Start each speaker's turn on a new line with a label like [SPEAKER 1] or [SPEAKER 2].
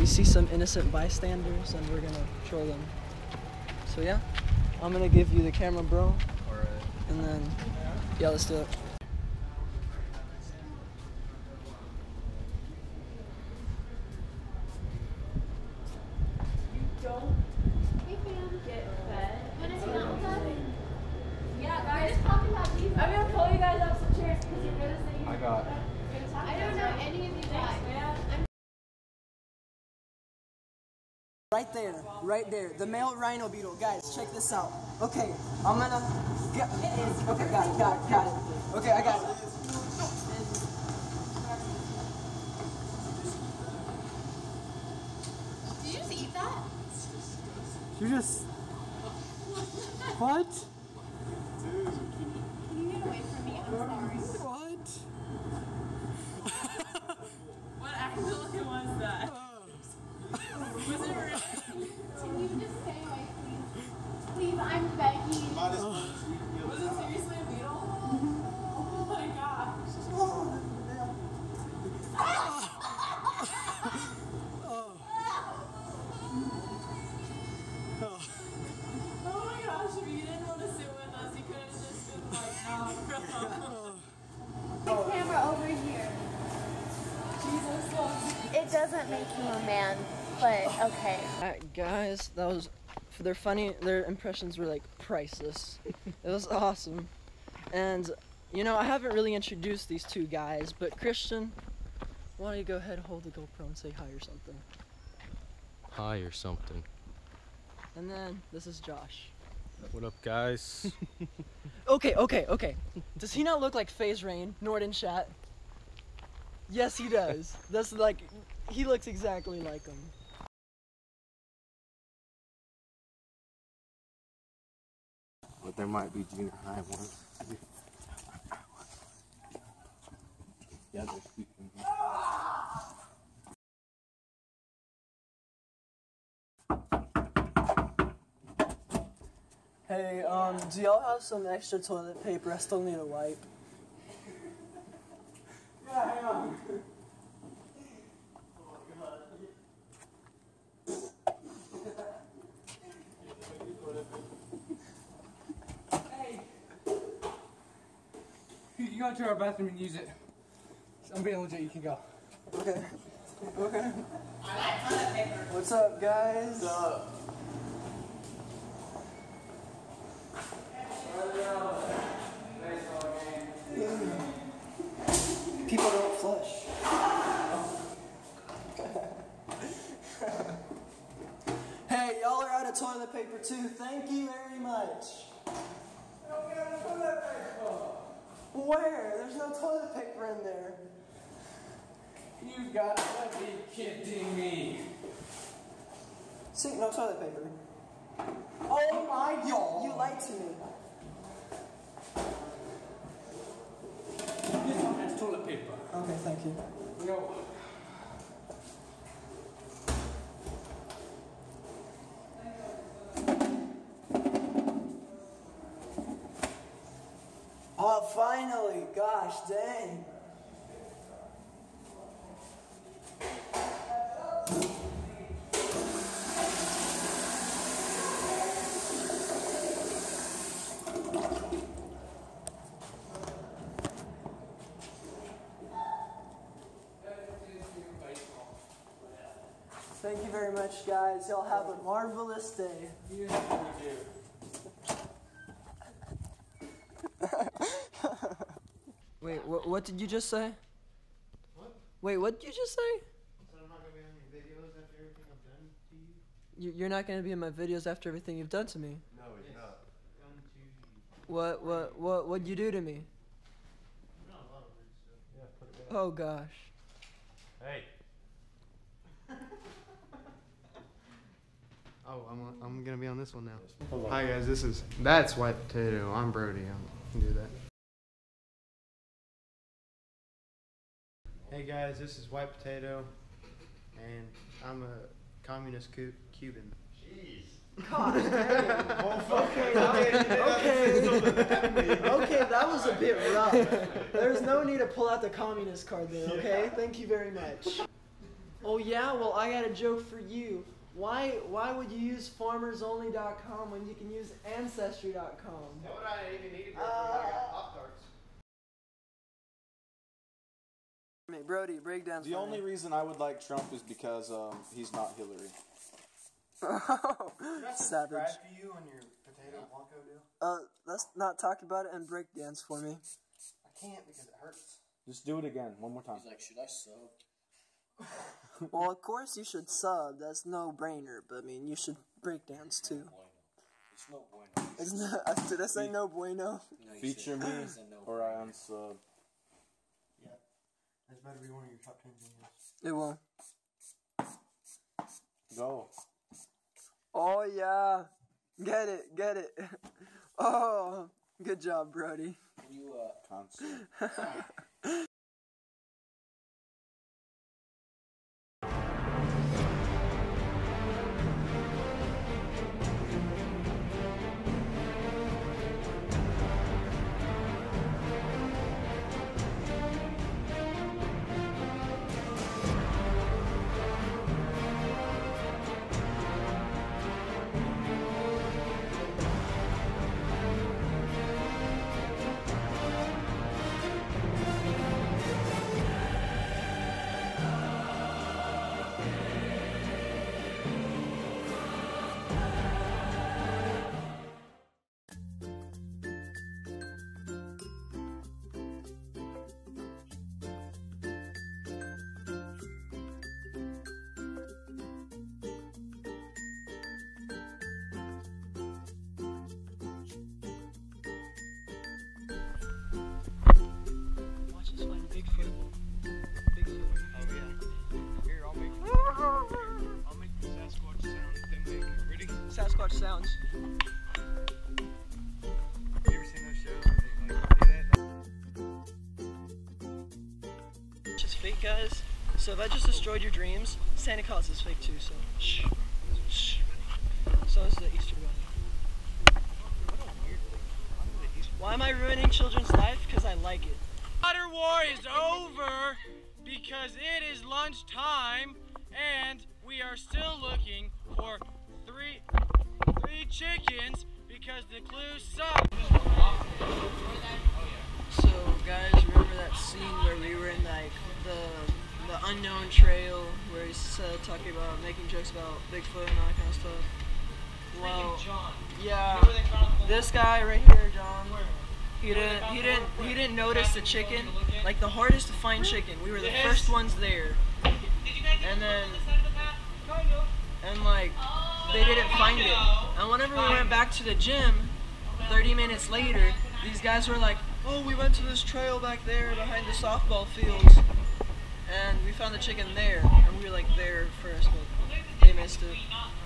[SPEAKER 1] we see some innocent bystanders and we're gonna troll them. So yeah, I'm gonna give you the camera, bro.
[SPEAKER 2] Alright.
[SPEAKER 1] And then, yeah, let's do it.
[SPEAKER 3] Hey fam, get fed. Wanna hang out with us? Yeah, guys. We're just talking about these. I'm gonna pull you guys up some chairs because you noticed that you. I don't know any of these guys.
[SPEAKER 1] Right there, the male rhino beetle. Guys, check this out. Okay, I'm gonna get. Okay, got it. Okay, I got it.
[SPEAKER 3] Did you just eat that?
[SPEAKER 1] You just. What?
[SPEAKER 3] Can you get away from me? I'm sorry.
[SPEAKER 1] What?
[SPEAKER 4] What actually was that? Was it real?
[SPEAKER 3] Can you just stay away, please? Please, I'm begging.
[SPEAKER 4] Was it seriously a beetle? Oh my gosh. Oh my gosh, if you didn't want to sit with us, you could have just been like, no, bro.
[SPEAKER 3] The camera over here.
[SPEAKER 4] Jesus.
[SPEAKER 3] It doesn't make you a man, but okay.
[SPEAKER 1] Alright, guys, that was. Their impressions were like priceless. It was awesome. And, you know, I haven't really introduced these two guys, but Christian, why don't you go ahead and hold the GoPro and say hi or something?
[SPEAKER 2] Hi or something.
[SPEAKER 1] And then, this is Josh.
[SPEAKER 2] What up, guys?
[SPEAKER 1] Okay. Does he not look like Faze Norton Chat? Yes, he does. That's like, he looks exactly like him.
[SPEAKER 5] But there might be junior high ones. Yeah, they're speaking.
[SPEAKER 1] Hey, do y'all have some extra toilet paper? I still need a wipe. Yeah, hang on.
[SPEAKER 6] You go to our bathroom and use it. I'm being legit, you can go.
[SPEAKER 1] Okay. What's up, guys? What's up? People don't flush. Hey, y'all are out of toilet paper too. Thank you very much. Where? There's no toilet paper in there.
[SPEAKER 6] You got to be kidding me.
[SPEAKER 1] See, no toilet paper. Oh my God! You lied to me.
[SPEAKER 6] This one has toilet paper.
[SPEAKER 1] Okay, thank you.
[SPEAKER 6] No.
[SPEAKER 1] Oh, finally! Gosh, dang. Thank you very much, guys. Y'all have a marvelous day.
[SPEAKER 6] You have to
[SPEAKER 1] Wait, what did you just say?
[SPEAKER 5] What?
[SPEAKER 1] Wait, what did you just say?
[SPEAKER 5] So I'm not going to be on your videos after everything I've done to you?
[SPEAKER 1] You're not going to be in my videos after everything you've done to me.
[SPEAKER 5] No, it's not. Done to you.
[SPEAKER 1] What'd you do to me?
[SPEAKER 5] Not a lot of weird stuff. Yeah, put it
[SPEAKER 1] Oh gosh.
[SPEAKER 5] Hey. Oh, I'm gonna be on this one now. Hi guys, that's White Potato. I'm Brody. I can do that. Hey guys, this is White Potato, and I'm a communist Cuban. Jeez.
[SPEAKER 1] Gosh, dang. Okay, that was a bit rough. There's no need to pull out the communist card there, okay? Thank you very much. Oh yeah, well I got a joke for you. Why would you use farmersonly.com when you can use ancestry.com?
[SPEAKER 5] What would I even need to go for? I got Pop-Tarts.
[SPEAKER 1] Brody, break down.
[SPEAKER 7] The only reason I would like Trump is because he's not Hillary.
[SPEAKER 1] Savage.
[SPEAKER 5] Subscribe to you on your potato blanco deal?
[SPEAKER 1] Let's not talk about it and break dance for me.
[SPEAKER 5] I can't because it hurts.
[SPEAKER 7] Just do it again, one more time.
[SPEAKER 8] He's like, should I sub?
[SPEAKER 1] Well, of course you should sub. That's no brainer. But I mean, you should break dance too.
[SPEAKER 8] It's no bueno.
[SPEAKER 1] It's not. Did I say no bueno?
[SPEAKER 8] No,
[SPEAKER 7] Feature me, or I unsub.
[SPEAKER 5] Yeah. This better be one of your top 10 videos.
[SPEAKER 1] It will.
[SPEAKER 7] Go.
[SPEAKER 1] Oh yeah, get it. Oh, good job, Brody.
[SPEAKER 8] Can you,
[SPEAKER 7] Console.
[SPEAKER 1] Watch us find Bigfoot. Bigfoot.
[SPEAKER 5] Oh yeah. Here, I'll make the Sasquatch sound. Then make it. Ready?
[SPEAKER 1] Sasquatch sounds.
[SPEAKER 5] You ever seen those shows where they like do that?
[SPEAKER 1] Which is fake, guys. So if I just destroyed your dreams, Santa Claus is fake too. So shh. Shh. So is the Easter Bunny. Why am I ruining children's life? Because I like it.
[SPEAKER 6] Water war is over because it is lunchtime and we are still looking for three chickens because the clues suck.
[SPEAKER 1] So guys, remember that scene where we were in like the unknown trail where he's talking about making jokes about Bigfoot and all that kind of stuff? Well, yeah, this guy right here, John. He didn't notice the chicken, like the hardest to find chicken. We were the first ones there, and then like they didn't find it. And whenever we went back to the gym, 30 minutes later, these guys were like, "Oh, we went to this trail back there behind the softball fields, and we found the chicken there." And we were like there first, but they missed it.